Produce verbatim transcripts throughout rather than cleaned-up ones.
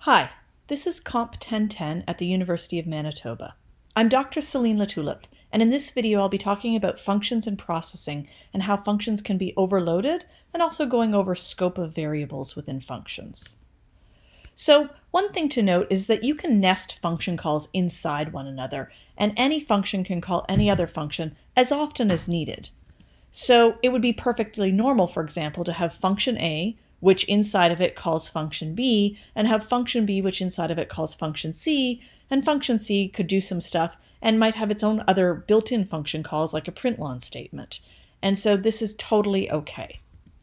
Hi, this is COMP ten ten at the University of Manitoba. I'm Doctor Celine Latulip, and in this video I'll be talking about functions and processing and how functions can be overloaded, and also going over scope of variables within functions. So one thing to note is that you can nest function calls inside one another, and any function can call any other function as often as needed. So it would be perfectly normal, for example, to have function A, which inside of it calls function B, and have function B, which inside of it calls function C, and function C could do some stuff and might have its own other built-in function calls like a println statement. And so this is totally okay.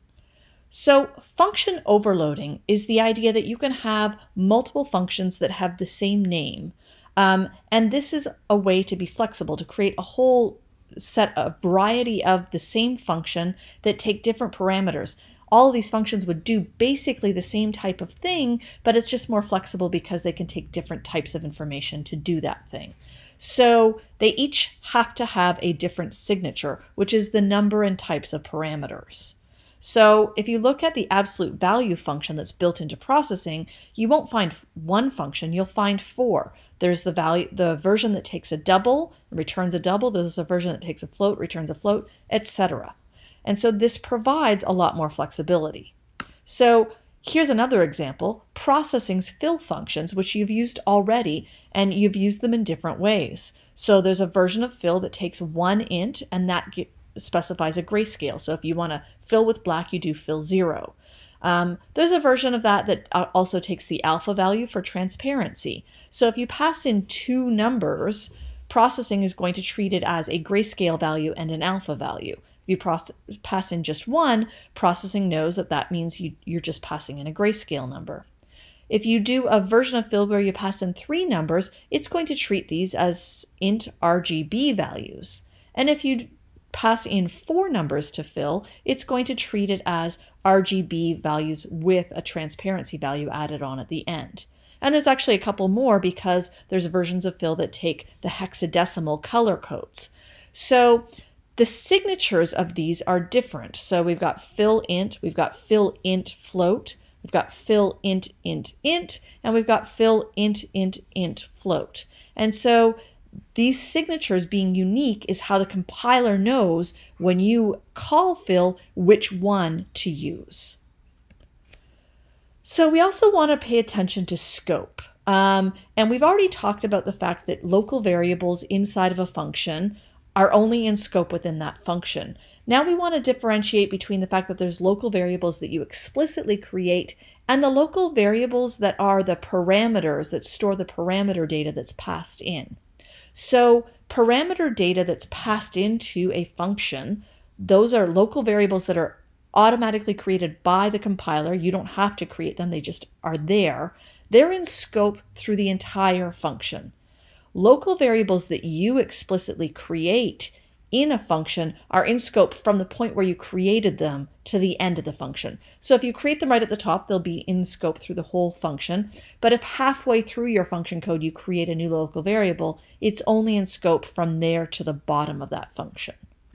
So function overloading is the idea that you can have multiple functions that have the same name. Um, and this is a way to be flexible, to create a whole set of variety of the same function that take different parameters. All of these functions would do basically the same type of thing, but it's just more flexible because they can take different types of information to do that thing. So they each have to have a different signature, which is the number and types of parameters. So if you look at the absolute value function that's built into processing, you won't find one function, you'll find four. There's the value, the version that takes a double, returns a double, there's a version that takes a float, returns a float, et cetera. And so this provides a lot more flexibility. So here's another example, processing's fill functions, which you've used already, and you've used them in different ways. So there's a version of fill that takes one int, and that get, specifies a grayscale. So if you want to fill with black, you do fill zero. Um, there's a version of that that also takes the alpha value for transparency. So if you pass in two numbers, processing is going to treat it as a grayscale value and an alpha value. If you process, pass in just one, processing knows that that means you, you're just passing in a grayscale number. If you do a version of fill where you pass in three numbers, it's going to treat these as int R G B values. And if you pass in four numbers to fill, it's going to treat it as R G B values with a transparency value added on at the end. And there's actually a couple more because there's versions of fill that take the hexadecimal color codes. So the signatures of these are different. So we've got fill int, we've got fill int float, we've got fill int int int, and we've got fill int int int float. And so these signatures being unique is how the compiler knows when you call fill which one to use. So we also want to pay attention to scope. Um, and we've already talked about the fact that local variables inside of a function are only in scope within that function. Now we want to differentiate between the fact that there's local variables that you explicitly create and the local variables that are the parameters that store the parameter data that's passed in. So parameter data that's passed into a function, those are local variables that are automatically created by the compiler. You don't have to create them, they just are there. They're in scope through the entire function. Local variables that you explicitly create in a function are in scope from the point where you created them to the end of the function. So if you create them right at the top, they'll be in scope through the whole function. But if halfway through your function code you create a new local variable, it's only in scope from there to the bottom of that function.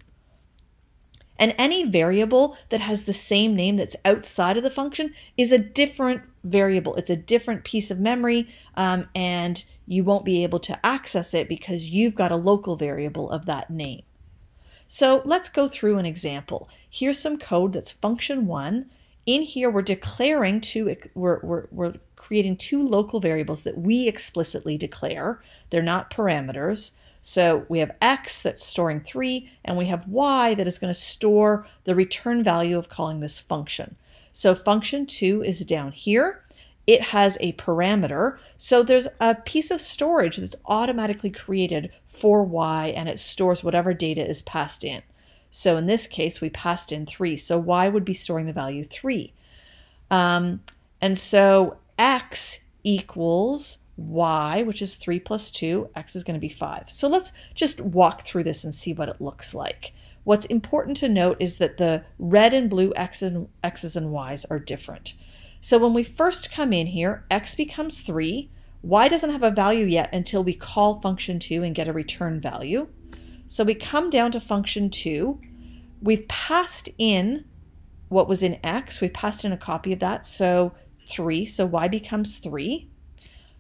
And any variable that has the same name that's outside of the function is a different variable. It's a different piece of memory, um, and you won't be able to access it because you've got a local variable of that name. So let's go through an example. Here's some code that's function one. In here, we're declaring two, we're, we're, we're creating two local variables that we explicitly declare. They're not parameters. So we have x that's storing three, and we have y that is going to store the return value of calling this function. So function two is down here. It has a parameter. So there's a piece of storage that's automatically created for y, and it stores whatever data is passed in. So in this case, we passed in three. So y would be storing the value three. Um, and so x equals y, which is three plus two, x is going to be five. So let's just walk through this and see what it looks like. What's important to note is that the red and blue x's and, x's and y's are different. So when we first come in here, x becomes three, y doesn't have a value yet until we call function two and get a return value. So we come down to function two, we've passed in what was in x, we passed in a copy of that, so three, so y becomes three.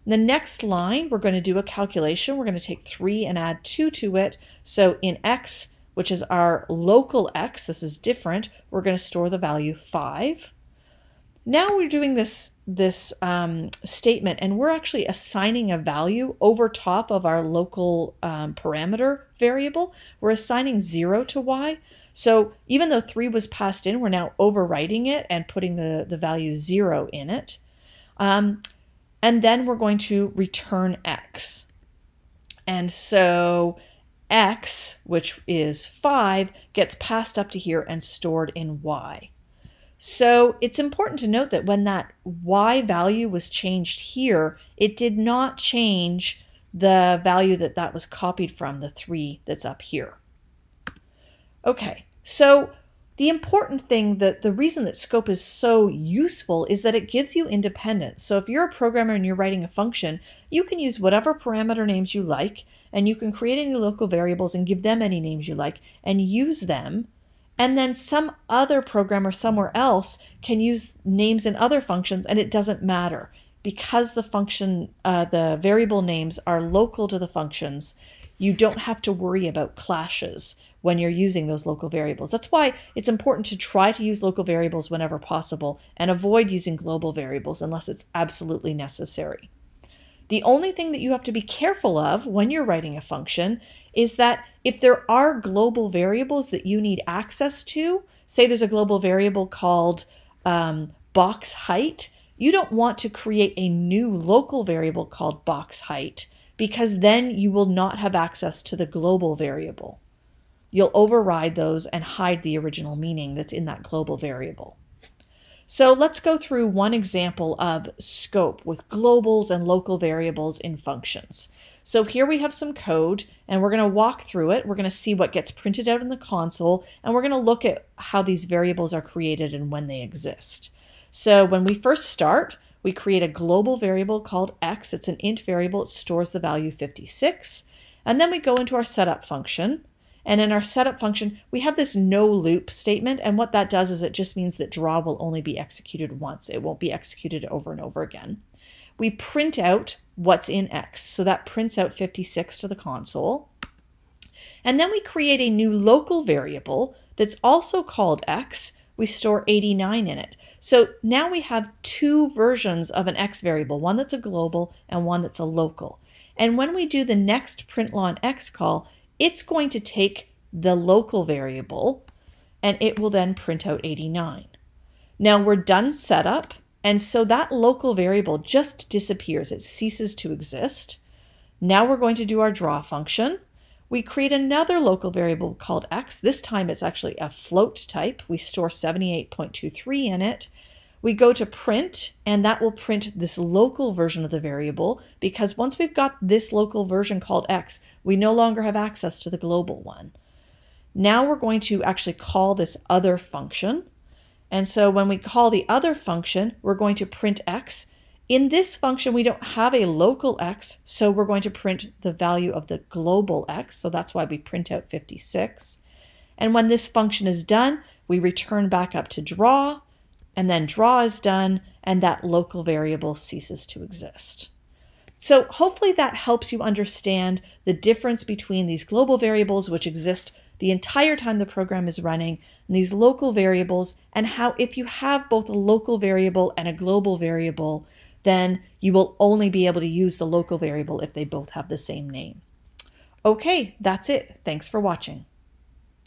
The next line, we're going to do a calculation. We're going to take three and add two to it. So in x, which is our local x, this is different, we're going to store the value five. Now we're doing this, this um, statement, and we're actually assigning a value over top of our local um, parameter variable. We're assigning zero to y. So even though three was passed in, we're now overwriting it and putting the, the value zero in it. Um, and then we're going to return x. And so x, which is five, gets passed up to here and stored in y. So it's important to note that when that y value was changed here, it did not change the value that that was copied from, the three that's up here. Okay, so the important thing, that the reason that scope is so useful is that it gives you independence. So if you're a programmer and you're writing a function, you can use whatever parameter names you like, and you can create any local variables and give them any names you like and use them. And then some other programmer somewhere else can use names in other functions, and it doesn't matter. Because the function, uh, the variable names are local to the functions, you don't have to worry about clashes when you're using those local variables. That's why it's important to try to use local variables whenever possible and avoid using global variables unless it's absolutely necessary. The only thing that you have to be careful of when you're writing a function is that if there are global variables that you need access to, say there's a global variable called um, box height, you don't want to create a new local variable called box height, because then you will not have access to the global variable. You'll override those and hide the original meaning that's in that global variable. So let's go through one example of scope with globals and local variables in functions. So here we have some code, and we're going to walk through it. We're going to see what gets printed out in the console, and we're going to look at how these variables are created and when they exist. So when we first start, we create a global variable called x. It's an int variable. It stores the value fifty-six. And then we go into our setup function. And in our setup function, we have this no loop statement. And what that does is it just means that draw will only be executed once. It won't be executed over and over again. We print out what's in x. So that prints out fifty-six to the console. And then we create a new local variable that's also called x. We store eighty-nine in it. So now we have two versions of an x variable, one that's a global and one that's a local. And when we do the next println x call, it's going to take the local variable and it will then print out eighty-nine. Now we're done setup, and so that local variable just disappears. It ceases to exist. Now we're going to do our draw function. We create another local variable called x. This time it's actually a float type. We store seventy-eight point two three in it. We go to print, and that will print this local version of the variable, because once we've got this local version called x, we no longer have access to the global one. Now we're going to actually call this other function. And so when we call the other function, we're going to print x. In this function, we don't have a local x, so we're going to print the value of the global x. So that's why we print out fifty-six. And when this function is done, we return back up to draw, and then draw is done, and that local variable ceases to exist. So hopefully that helps you understand the difference between these global variables, which exist the entire time the program is running, and these local variables, and how if you have both a local variable and a global variable, then you will only be able to use the local variable if they both have the same name. Okay, that's it. Thanks for watching.